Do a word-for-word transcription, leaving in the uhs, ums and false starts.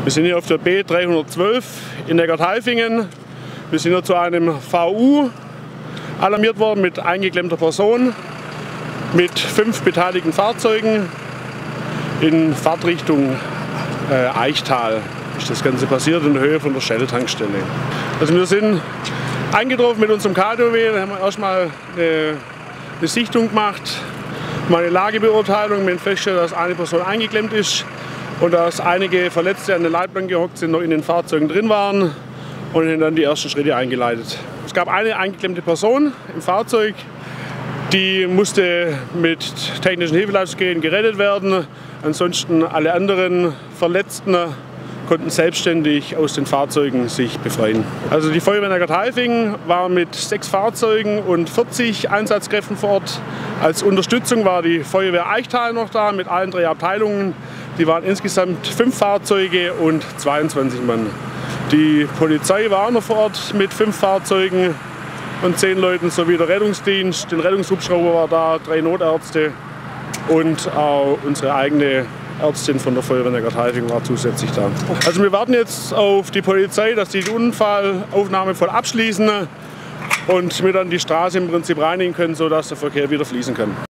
Wir sind hier auf der B dreihundertzwölf in Neckartaifingen. Wir sind hier zu einem V U alarmiert worden mit eingeklemmter Person, mit fünf beteiligten Fahrzeugen in Fahrtrichtung äh, Eichtal. Ist das Ganze passiert in der Höhe von der Shell-Tankstelle. Also wir sind eingetroffen mit unserem K D W, da haben wir erstmal eine, eine Sichtung gemacht, mal eine Lagebeurteilung, wir haben festgestellt, dass eine Person eingeklemmt ist und dass einige Verletzte an der Leitplanke gehockt sind, noch in den Fahrzeugen drin waren und haben dann die ersten Schritte eingeleitet. Es gab eine eingeklemmte Person im Fahrzeug, die musste mit technischen Hilfeleistungsgeräten gerettet werden. Ansonsten alle anderen Verletzten konnten selbstständig aus den Fahrzeugen sich befreien. Also die Feuerwehr Neckartaifingen war mit sechs Fahrzeugen und vierzig Einsatzkräften vor Ort. Als Unterstützung war die Feuerwehr Eichtal noch da mit allen drei Abteilungen. Die waren insgesamt fünf Fahrzeuge und zweiundzwanzig Mann. Die Polizei war auch noch vor Ort mit fünf Fahrzeugen und zehn Leuten sowie der Rettungsdienst. Den Rettungshubschrauber war da, drei Notärzte und auch unsere eigene Ärztin von der Feuerwehr Neckartaifingen war zusätzlich da. Also wir warten jetzt auf die Polizei, dass die die Unfallaufnahme voll abschließen und wir dann die Straße im Prinzip reinigen können, sodass der Verkehr wieder fließen kann.